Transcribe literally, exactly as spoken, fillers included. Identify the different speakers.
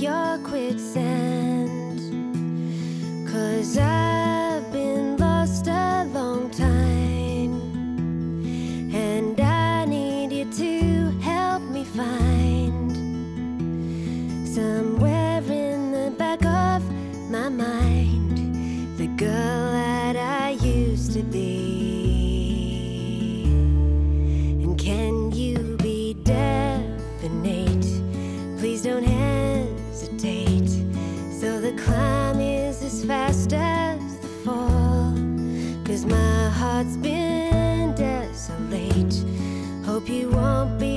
Speaker 1: your quicksand. 'Cause I've been lost a long time, and I need you to help me find somewhere in the back of my mind the girl that I used to be. And can you be definite? Please don't hesitate. So the climb is as fast as the fall, 'cause my heart's been desolate. Hope you won't be